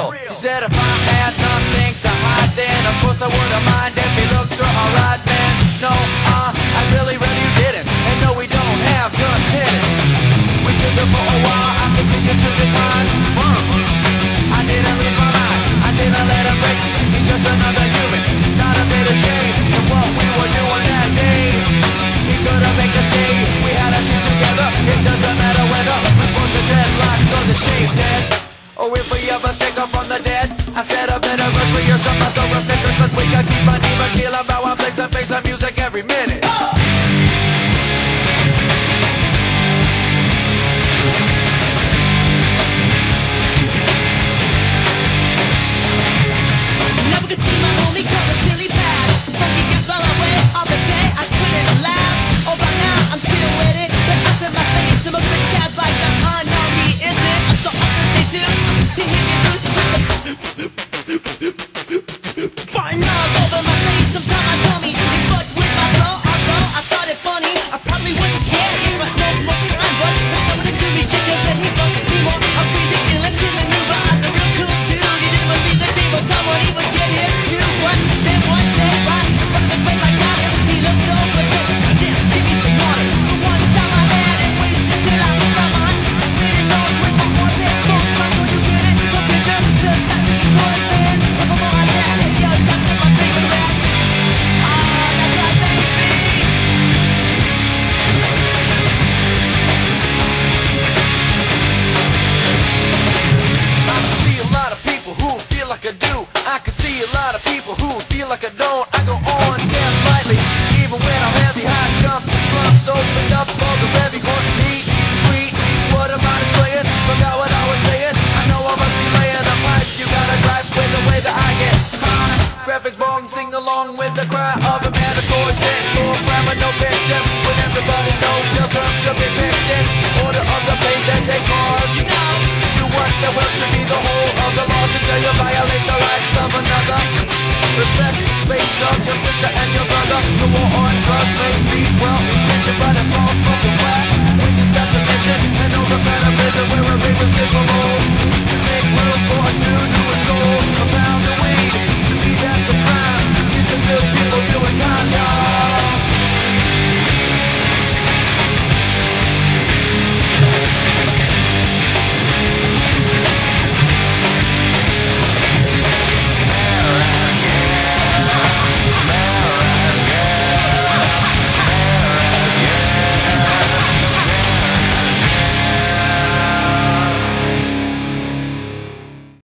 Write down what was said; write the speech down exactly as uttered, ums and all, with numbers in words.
real. He said if I had nothing to hide, then of course I wouldn't mind if he looked through alright, man. No, uh, I really, really didn't. And no, we don't have guns hidden. We stood there for a while, I continued to decline. I didn't lose my mind, I didn't let him break. He's just another human, not a bit ashamed of what we were doing that day. He couldn't make us stay, we had our shit together. It doesn't matter whether we're supposed to dreadlocks or the shave dead, or if we ever stick up on the dead. I said a better verse for your some other stickers, cause we can keep on even kill about one place and face of music every minute. Never could see my homie coming till he passed. Funky gets fell away all the day, I couldn't laugh. Oh, by now I'm chill with it, but I said my face, some of the chats like the unknown he isn't. I'm so honestly do, he hit me loose with the farting all over my face. Sometimes I tell me he fucked with my flow, although I thought it funny. I probably wouldn't care if I smoked more crime, but it's coming to do me shit just that he fucked me more. I'm crazy, ill and chillin' new, but I was a real cool dude. He didn't believe the day was done when he would get his too. But then one day, right in front of his face, I got him. He looked over and said, damn, give me some water. The one time I had it wasted till I was my mind. I spit his nose with my one big funk song, so you get it. The picture just testing me for a fan. But come on, that, hey, yo, just in my favorite rap. Ah, that's right, baby. I can see a lot of people who feel like I do. I can see a lot of people who feel like I don't. I go on, stand lightly, even when I'm heavy, high jump, the slumps opened up all the heavy horn beat. Sweet, what am I displaying? Forgot what I was saying. I know I must be laying a pipe. You gotta drive with the way that I get high. Graphics bong, sing along with the cry of a mandatory sex. Go grammar, no picture. When everybody knows your terms should be picked in order of the place that take cars. You know, You want the world should be the whole of the laws until you violate the rights of another. Respect the space of your sister and your brother. The war on drugs may be well intentioned, but if